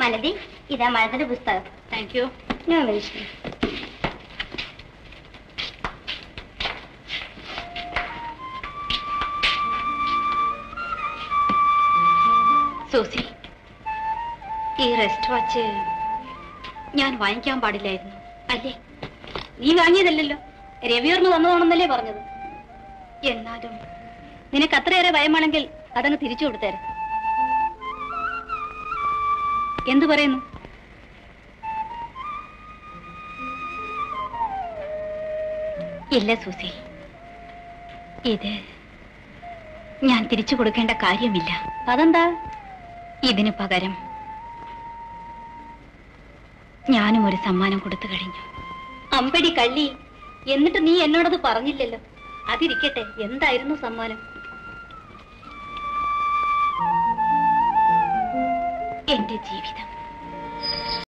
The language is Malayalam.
മലതി, ഇതാ മഴത്തിന്റെ പുസ്തകം. Thank you. No mention. Susie, ഈ റെസ്റ്റ് വാച്ച് ഞാൻ വാങ്ങിക്കാൻ പാടില്ലായിരുന്നു അല്ലേ? നീ വാങ്ങിയതല്ലോ, രവിയോർമ്മ തന്നതാണെന്നല്ലേ പറഞ്ഞത്. എന്നാലും നിനക്ക് അത്രയേറെ ഭയമാണെങ്കിൽ അതങ്ങ് തിരിച്ചു കൊടുത്തേരെ. എന്തു പറയുന്നു? ഇല്ല സൂസി, ഇത് ഞാൻ തിരിച്ചു കൊടുക്കേണ്ട കാര്യമില്ല. അതെന്താ? ഇതിനു പകരം ഞാനും ഒരു സമ്മാനം കൊടുത്തു കഴിഞ്ഞു. അമ്പടി കള്ളി, എന്നിട്ട് നീ എന്നോടത് പറഞ്ഞില്ലല്ലോ. അതിരിക്കട്ടെ, എന്തായിരുന്നു സമ്മാനം? എന്റെ ജീവിതം.